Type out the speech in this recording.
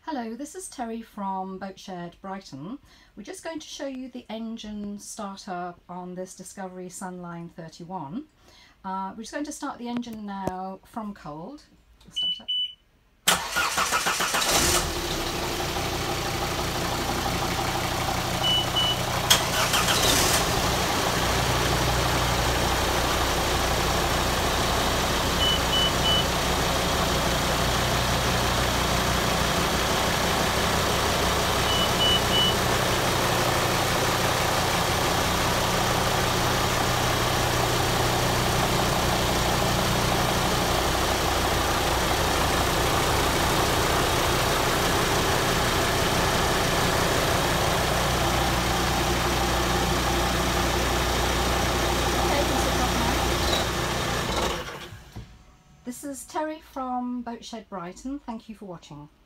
Hello, this is Terry from Boatshed, Brighton. We're just going to show you the engine startup on this Discovery Sunline 31. We're just going to start the engine now from cold. Start up. This is Terry from Boatshed, Brighton. Thank you for watching.